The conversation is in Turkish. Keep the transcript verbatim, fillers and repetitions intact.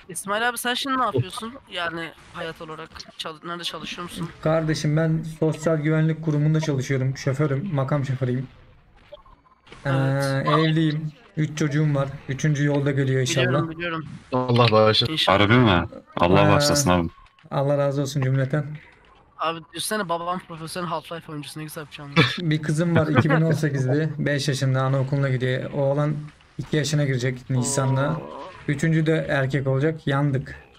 İsmail abi sen şimdi ne yapıyorsun? Yani hayat olarak çal nerede çalışıyor musun? Kardeşim ben Sosyal Güvenlik Kurumu'nda çalışıyorum. Şoförüm, makam şoförüyüm. Ee, Evet. evliyim. Üç çocuğum var. Üçüncü yolda geliyor inşallah. Biliyorum biliyorum. Allah bağışlasın. İnşallah. Harbi mi? Allah Ee, başlasın abi. Allah razı olsun cümleten. Abi düşünsene babam profesyonel Half-Life oyuncusu ne güzel bir şey Bir kızım var iki bin on sekizli. beş yaşında anaokuluna gidiyor. Oğlan iki yaşına girecek Nisan'da. Oo. Üçüncü de erkek olacak. Yandık.